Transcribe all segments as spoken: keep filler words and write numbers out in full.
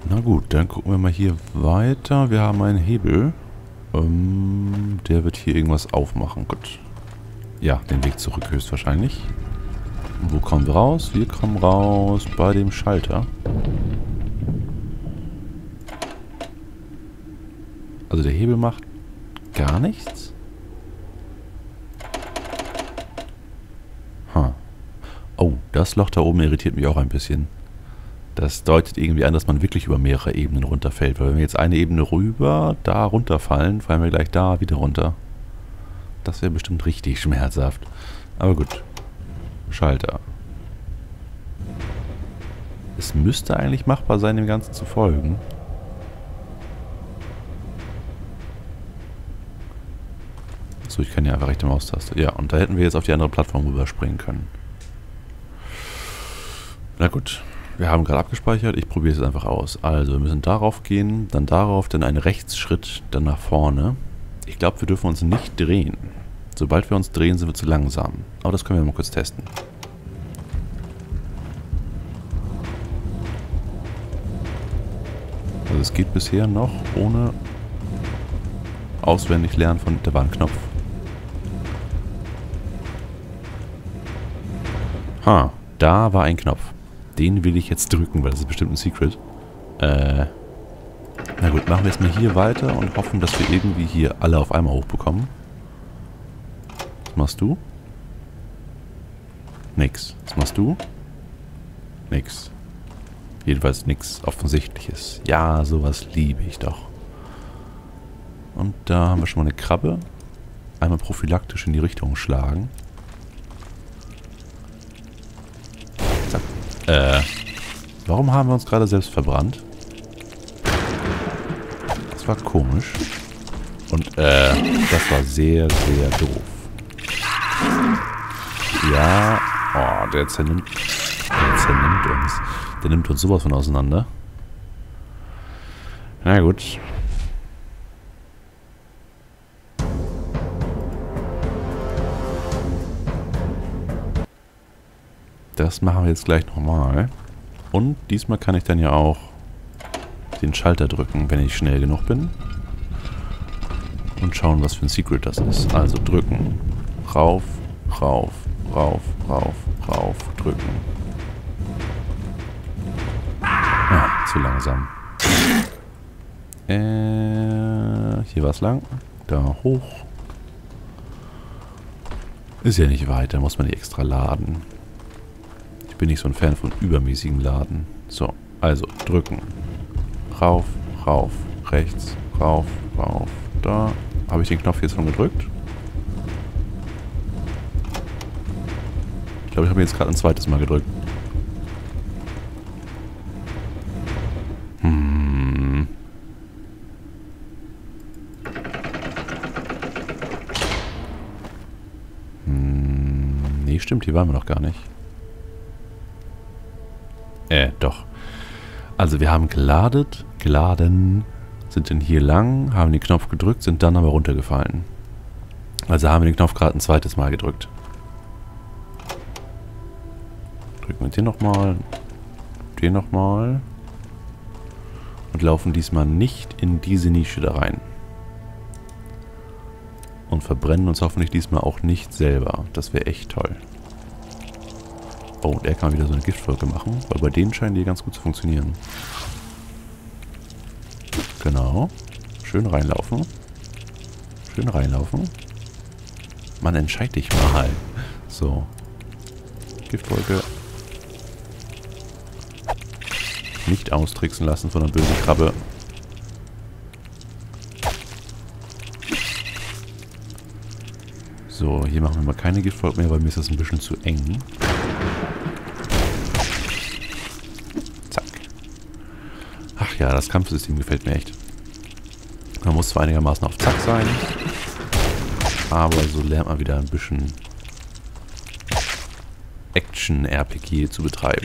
Na gut, dann gucken wir mal hier weiter. Wir haben einen Hebel. Ähm, der wird hier irgendwas aufmachen. Gut. Ja, den Weg zurück höchstwahrscheinlich. Und wo kommen wir raus? Wir kommen raus bei dem Schalter. Also der Hebel macht gar nichts? Huh. Oh, das Loch da oben irritiert mich auch ein bisschen. Das deutet irgendwie an, dass man wirklich über mehrere Ebenen runterfällt. Weil wenn wir jetzt eine Ebene rüber, da runterfallen, fallen wir gleich da wieder runter. Das wäre bestimmt richtig schmerzhaft. Aber gut. Schalter. Es müsste eigentlich machbar sein, dem Ganzen zu folgen. So, ich kann ja einfach rechte Maustaste. Ja, und da hätten wir jetzt auf die andere Plattform rüberspringen können. Na gut. Wir haben gerade abgespeichert. Ich probiere es jetzt einfach aus. Also, wir müssen darauf gehen, dann darauf, dann einen Rechtsschritt, dann nach vorne. Ich glaube, wir dürfen uns nicht drehen. Sobald wir uns drehen, sind wir zu langsam. Aber das können wir mal kurz testen. Also es geht bisher noch ohne auswendig lernen von der Warnknopf. Ha, da war ein Knopf. Den will ich jetzt drücken, weil das ist bestimmt ein Secret. Äh, na gut, machen wir jetzt mal hier weiter und hoffen, dass wir irgendwie hier alle auf einmal hochbekommen. Was machst du? Nix. Was machst du? Nix. Jedenfalls nichts Offensichtliches. Ja, sowas liebe ich doch. Und da haben wir schon mal eine Krabbe. Einmal prophylaktisch in die Richtung schlagen. Zack. Äh, warum haben wir uns gerade selbst verbrannt? Das war komisch. Und, äh, das war sehr, sehr doof. Ja, oh, der zernimmt, der zernimmt uns. Der nimmt uns sowas von auseinander. Na gut. Das machen wir jetzt gleich nochmal. Und diesmal kann ich dann ja auch den Schalter drücken, wenn ich schnell genug bin. Und schauen, was für ein Secret das ist. Also drücken. Rauf, rauf, rauf, rauf, rauf, drücken. Ah, zu langsam. Äh, hier war es lang. Da hoch. Ist ja nicht weit, da muss man nicht extra laden. Ich bin nicht so ein Fan von übermäßigem Laden. So, also drücken. Rauf, rauf, rechts, rauf, rauf. Da. Habe ich den Knopf jetzt schon gedrückt? Ich glaube, ich habe ihn jetzt gerade ein zweites Mal gedrückt. Hm. Hm. Nee, stimmt, hier waren wir noch gar nicht. Äh, doch. Also wir haben geladet, geladen, sind dann hier lang, haben den Knopf gedrückt, sind dann aber runtergefallen. Also haben wir den Knopf gerade ein zweites Mal gedrückt. Drücken wir den nochmal, den nochmal. Und laufen diesmal nicht in diese Nische da rein. Und verbrennen uns hoffentlich diesmal auch nicht selber. Das wäre echt toll. Oh, und er kann wieder so eine Giftwolke machen, weil bei denen scheinen die ganz gut zu funktionieren. Genau. Schön reinlaufen. Schön reinlaufen. Mann, entscheid dich mal. So. Giftwolke. Nicht austricksen lassen von einer bösen Krabbe. So, hier machen wir mal keine Giftwolke mehr, weil mir ist das ein bisschen zu eng. Zack. Ach ja, das Kampfsystem gefällt mir echt. Man muss zwar einigermaßen auf Zack sein, aber so lernt man wieder ein bisschen Action-R P G zu betreiben.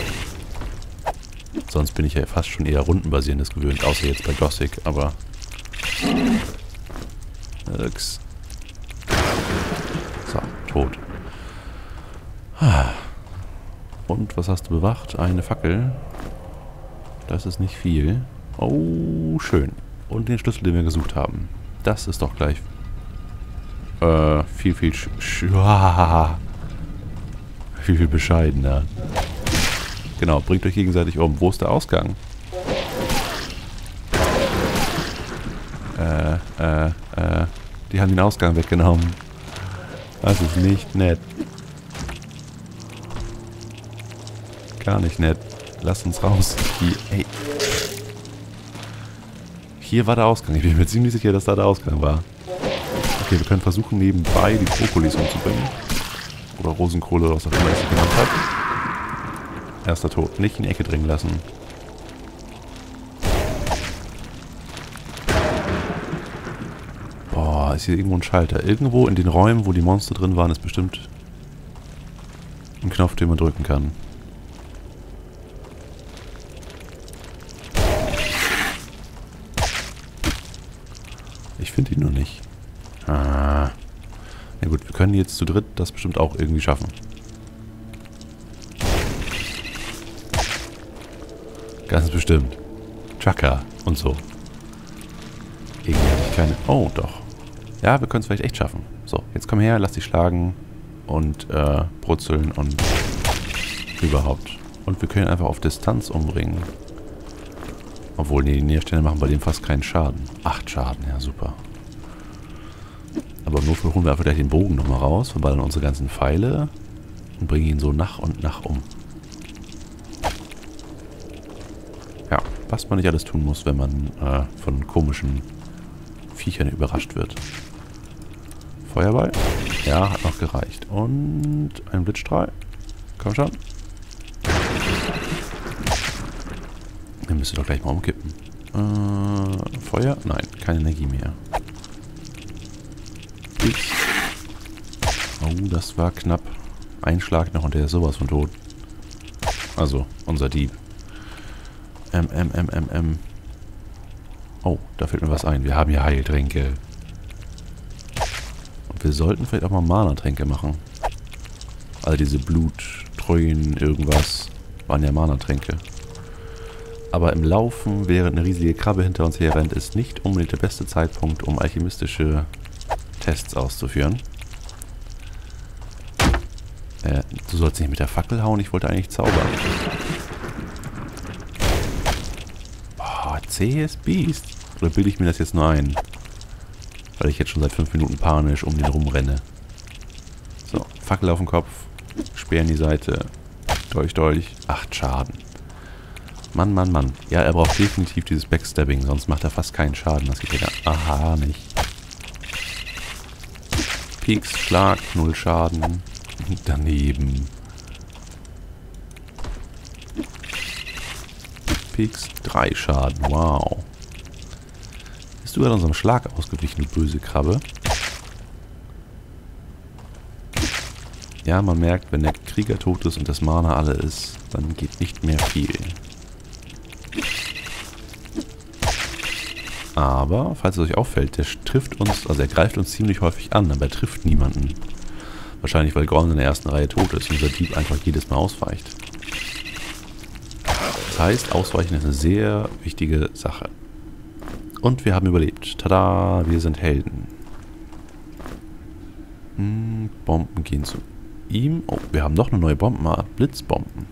Sonst bin ich ja fast schon eher rundenbasierendes gewöhnt, außer jetzt bei Gothic, aber... Nix. So, tot. Und was hast du bewacht? Eine Fackel. Das ist nicht viel. Oh, schön. Und den Schlüssel, den wir gesucht haben. Das ist doch gleich... Äh, viel, viel... Sch sch viel, viel bescheidener. Genau, bringt euch gegenseitig um. Wo ist der Ausgang? Äh, äh, äh... Die haben den Ausgang weggenommen. Das ist nicht nett. Gar nicht nett. Lass uns raus. Hier, ey. Hier war der Ausgang. Ich bin mir ziemlich sicher, dass da der Ausgang war. Okay, wir können versuchen, nebenbei die Brokkolis umzubringen. Oder Rosenkohle, was auch immer es sich genannt hat. Erster Tod. Nicht in die Ecke drängen lassen. Boah, ist hier irgendwo ein Schalter. Irgendwo in den Räumen, wo die Monster drin waren, ist bestimmt ein Knopf, den man drücken kann. Ich finde ihn nur nicht. Ah. Na gut, wir können jetzt zu dritt das bestimmt auch irgendwie schaffen. Ganz bestimmt. Chaka und so. Irgendwie habe ich keine... Oh, doch. Ja, wir können es vielleicht echt schaffen. So, jetzt komm her, lass dich schlagen und äh, brutzeln und überhaupt. Und wir können einfach auf Distanz umbringen. Obwohl, nee, die Nährstände machen bei dem fast keinen Schaden. Acht Schaden, ja super. Aber nur für holen wir einfach gleich den Bogen nochmal raus, verballern unsere ganzen Pfeile und bringen ihn so nach und nach um. Ja, was man nicht alles tun muss, wenn man äh, von komischen Viechern überrascht wird. Feuerball? Ja, hat noch gereicht. Und ein Blitzstrahl. Komm schon. Den müsst ihr doch gleich mal umkippen. Äh, Feuer? Nein, keine Energie mehr. X. Oh, das war knapp. Ein Schlag noch und der ist sowas von tot. Also, unser Dieb. M, M, M, M, M. Oh, da fällt mir was ein. Wir haben hier Heiltränke. Und wir sollten vielleicht auch mal Mana-Tränke machen. All diese Bluttreuen, irgendwas, waren ja Mana-Tränke. Aber im Laufen, während eine riesige Krabbe hinter uns her rennt, ist nicht unbedingt der beste Zeitpunkt, um alchemistische Tests auszuführen. Äh, du sollst nicht mit der Fackel hauen, ich wollte eigentlich zaubern. Boah, zähes Biest. Oder bilde ich mir das jetzt nur ein? Weil ich jetzt schon seit fünf Minuten panisch um den rumrenne. So, Fackel auf den Kopf, Speer in die Seite, Dolch, Dolch, acht Schaden. Mann, Mann, Mann. Ja, er braucht definitiv dieses Backstabbing, sonst macht er fast keinen Schaden. Das geht ja gar... Aha, nicht. Pieks, Schlag, null Schaden. Daneben. Pieks, drei Schaden. Wow. Bist du gerade unserem Schlag ausgewichen, du böse Krabbe? Ja, man merkt, wenn der Krieger tot ist und das Mana alle ist, dann geht nicht mehr viel. Aber, falls es euch auffällt, der trifft uns, also er greift uns ziemlich häufig an, aber er trifft niemanden. Wahrscheinlich, weil Gorn in der ersten Reihe tot ist und unser Dieb einfach jedes Mal ausweicht. Das heißt, Ausweichen ist eine sehr wichtige Sache. Und wir haben überlebt. Tada, wir sind Helden. Hm, Bomben gehen zu ihm. Oh, wir haben doch eine neue Bombenart. Blitzbomben.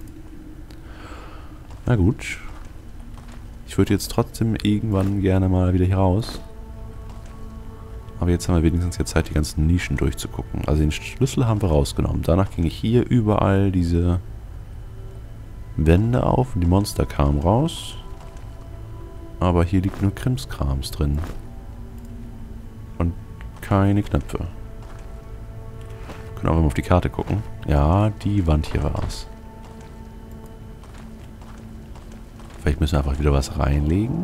Na gut. Ich würde jetzt trotzdem irgendwann gerne mal wieder hier raus. Aber jetzt haben wir wenigstens jetzt Zeit, die ganzen Nischen durchzugucken. Also den Schlüssel haben wir rausgenommen. Danach ging ich hier überall diese Wände auf und die Monster kamen raus. Aber hier liegt nur Krimskrams drin. Und keine Knöpfe. Können auch mal auf die Karte gucken. Ja, die Wand hier war es. Vielleicht müssen wir einfach wieder was reinlegen.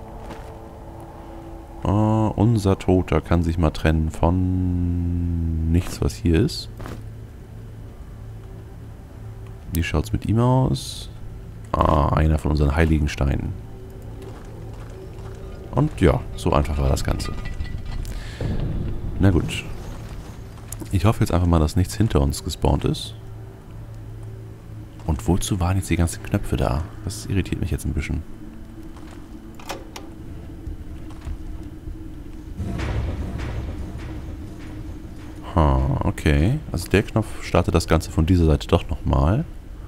Uh, unser Toter kann sich mal trennen von nichts, was hier ist. Wie schaut es mit ihm aus? Ah, einer von unseren heiligen Steinen. Und ja, so einfach war das Ganze. Na gut. Ich hoffe jetzt einfach mal, dass nichts hinter uns gespawnt ist. Und wozu waren jetzt die ganzen Knöpfe da? Das irritiert mich jetzt ein bisschen. Ha, okay. Also der Knopf startet das Ganze von dieser Seite doch nochmal.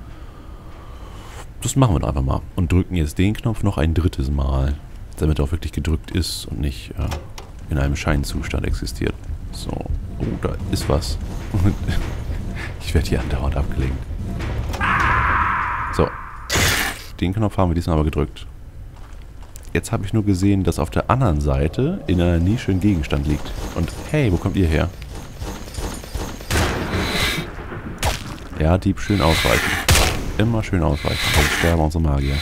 Das machen wir doch einfach mal. Und drücken jetzt den Knopf noch ein drittes Mal. Damit er auch wirklich gedrückt ist und nicht äh, in einem Scheinzustand existiert. So. Oh, da ist was. Ich werde hier andauernd abgelenkt. So. Den Knopf haben wir diesmal aber gedrückt. Jetzt habe ich nur gesehen, dass auf der anderen Seite in einer Nische ein Gegenstand liegt. Und hey, wo kommt ihr her? Ja, Dieb, schön ausweichen. Immer schön ausweichen, sonst sterben unsere Magier.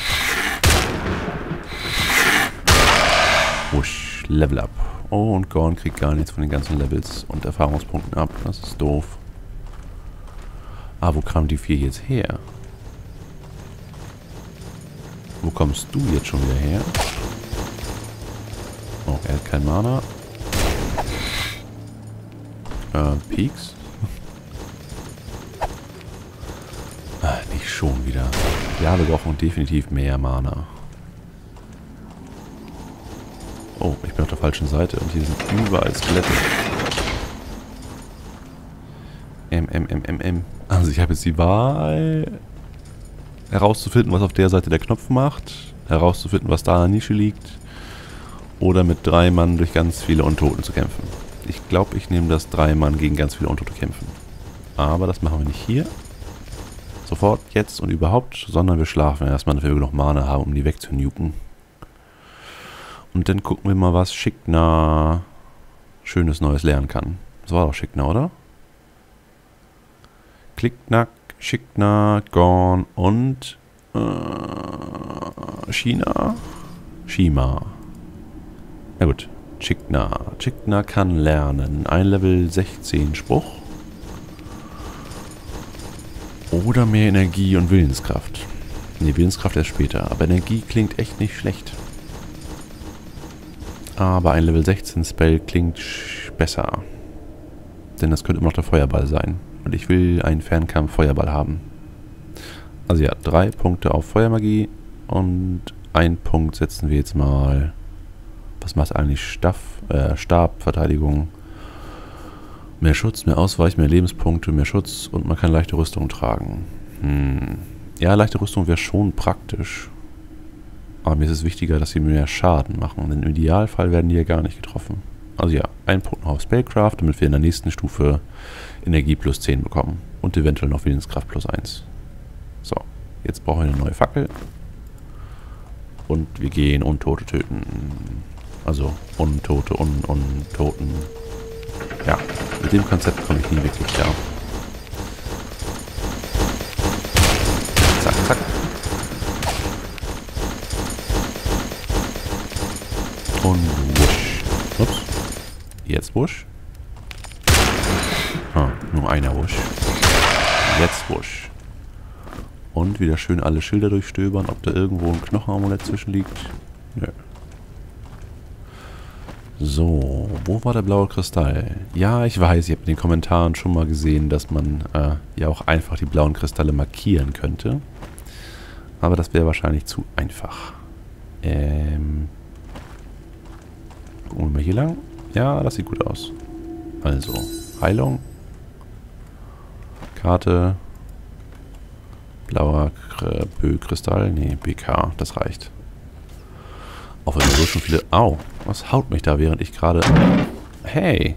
Wusch, Level up. Oh, und Gorn kriegt gar nichts von den ganzen Levels und Erfahrungspunkten ab. Das ist doof. Ah, wo kamen die vier jetzt her? Wo kommst du jetzt schon wieder her? Oh, er hat kein Mana. Äh, Peaks? Ah, nicht schon wieder. Ja, wir brauchen definitiv mehr Mana. Oh, ich bin auf der falschen Seite und hier sind überall Skelette. M, M, M, M, M. Also ich habe jetzt die Wahl, herauszufinden, was auf der Seite der Knopf macht, herauszufinden, was da in der Nische liegt, oder mit drei Mann durch ganz viele Untoten zu kämpfen. Ich glaube, ich nehme das drei Mann gegen ganz viele Untote kämpfen. Aber das machen wir nicht hier. Sofort, jetzt und überhaupt, sondern wir schlafen erstmal, damit wir genug Mana haben, um die wegzunuken. Und dann gucken wir mal, was Schickner Schönes Neues lernen kann. Das war doch Schickner, oder? Klicknack, Schickner, Gorn und äh, China? Shima. Na gut, Schickner. Schickner kann lernen. Ein Level sechzehn Spruch. Oder mehr Energie und Willenskraft. Ne, Willenskraft erst später. Aber Energie klingt echt nicht schlecht. Aber ein Level sechzehn Spell klingt besser. Denn das könnte immer noch der Feuerball sein. Und ich will einen Fernkampf-Feuerball haben. Also ja, drei Punkte auf Feuermagie. Und einen Punkt setzen wir jetzt mal... Was macht eigentlich Staff, äh, Stabverteidigung? Mehr Schutz, mehr Ausweich, mehr Lebenspunkte, mehr Schutz. Und man kann leichte Rüstung tragen. Hm. Ja, leichte Rüstung wäre schon praktisch. Aber mir ist es wichtiger, dass sie mehr Schaden machen. Denn im Idealfall werden die ja gar nicht getroffen. Also ja, ein Punkt noch auf Spellcraft, damit wir in der nächsten Stufe Energie plus zehn bekommen. Und eventuell noch Willenskraft plus eins. So, jetzt brauchen wir eine neue Fackel. Und wir gehen Untote töten. Also Untote, Un, Untoten. Ja, mit dem Konzept komme ich nie wirklich klar. Zack, zack. Und wusch. Ups. Jetzt wusch. Ah, nur einer wusch. Jetzt wusch. Und wieder schön alle Schilder durchstöbern, ob da irgendwo ein Knochenamulett zwischen liegt. Nö. So, wo war der blaue Kristall? Ja, ich weiß, ihr habt in den Kommentaren schon mal gesehen, dass man äh, ja auch einfach die blauen Kristalle markieren könnte. Aber das wäre wahrscheinlich zu einfach. Ähm... Gucken wir mal hier lang. Ja, das sieht gut aus. Also, Heilung. Karte. Blauer Kristall. Nee, B K. Das reicht. Auch wenn wir so schon viele... Au, was haut mich da, während ich gerade... Hey!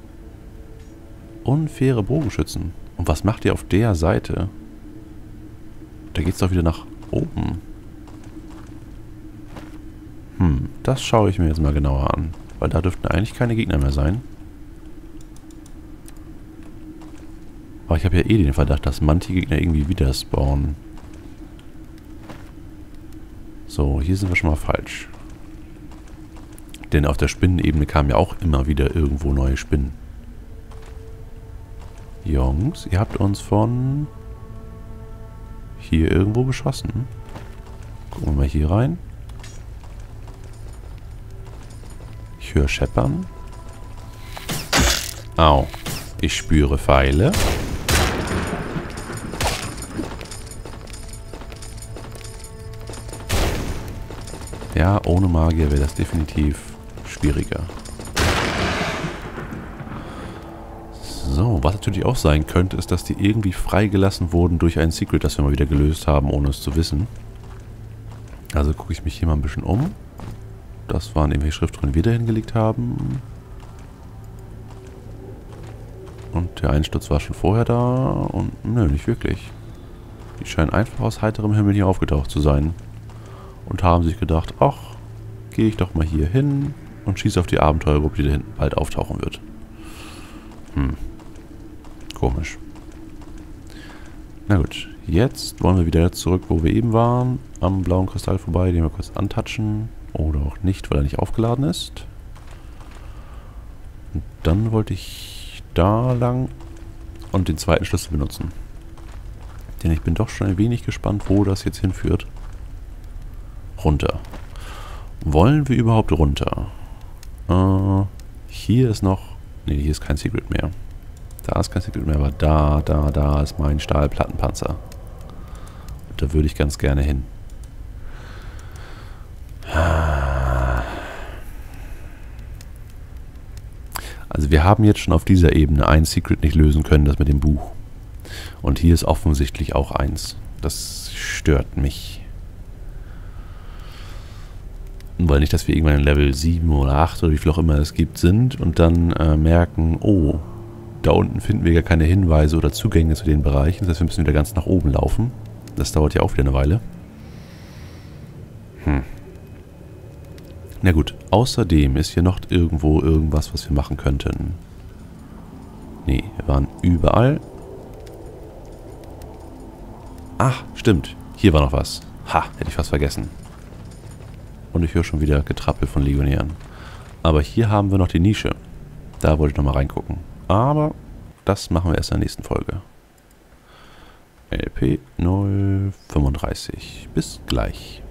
Unfaire Bogenschützen. Und was macht ihr auf der Seite? Da geht's doch wieder nach oben. Hm, das schaue ich mir jetzt mal genauer an. Weil da dürften eigentlich keine Gegner mehr sein. Aber ich habe ja eh den Verdacht, dass manche Gegner irgendwie wieder spawnen. So, hier sind wir schon mal falsch. Denn auf der Spinnenebene kamen ja auch immer wieder irgendwo neue Spinnen. Jungs, ihr habt uns von hier irgendwo beschossen. Gucken wir mal hier rein. Ich höre Scheppern. Au. Ich spüre Pfeile. Ja, ohne Magier wäre das definitiv schwieriger. So, was natürlich auch sein könnte, ist, dass die irgendwie freigelassen wurden durch ein Secret, das wir mal wieder gelöst haben, ohne es zu wissen. Also gucke ich mich hier mal ein bisschen um. Das waren irgendwelche Schriftrollen, die wir da hingelegt haben. Und der Einsturz war schon vorher da. Und nö, nicht wirklich. Die scheinen einfach aus heiterem Himmel hier aufgetaucht zu sein. Und haben sich gedacht, ach, gehe ich doch mal hier hin und schieße auf die Abenteuergruppe, die da hinten bald auftauchen wird. Hm. Komisch. Na gut, jetzt wollen wir wieder zurück, wo wir eben waren. Am blauen Kristall vorbei, den wir kurz antatschen. Oder auch nicht, weil er nicht aufgeladen ist. Und dann wollte ich da lang und den zweiten Schlüssel benutzen. Denn ich bin doch schon ein wenig gespannt, wo das jetzt hinführt. Runter. Wollen wir überhaupt runter? Äh, hier ist noch... Ne, hier ist kein Secret mehr. Da ist kein Secret mehr, aber da, da, da ist mein Stahlplattenpanzer. Und da würde ich ganz gerne hin. Also wir haben jetzt schon auf dieser Ebene ein Secret nicht lösen können, das mit dem Buch. Und hier ist offensichtlich auch eins. Das stört mich. Weil nicht, dass wir irgendwann in Level sieben oder acht oder wie viel auch immer es gibt sind und dann äh, merken, oh, da unten finden wir gar keine Hinweise oder Zugänge zu den Bereichen. Das heißt, wir müssen wieder ganz nach oben laufen. Das dauert ja auch wieder eine Weile. Hm. Na gut, außerdem ist hier noch irgendwo irgendwas, was wir machen könnten. Nee, wir waren überall. Ach, stimmt. Hier war noch was. Ha, hätte ich fast vergessen. Und ich höre schon wieder Getrappel von Legionären. Aber hier haben wir noch die Nische. Da wollte ich nochmal reingucken. Aber das machen wir erst in der nächsten Folge. L P null fünfunddreißig. Bis gleich.